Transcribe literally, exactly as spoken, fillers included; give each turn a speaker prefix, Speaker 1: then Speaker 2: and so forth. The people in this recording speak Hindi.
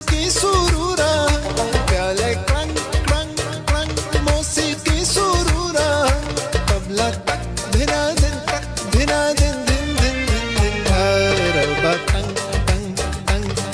Speaker 1: की सुरूरा प्याले क्रंग क्रंग क्रंग मौसीकी सुरूरा तबला तक धिना दिन तक धिना दिन दिन दिन दिन दिन दिन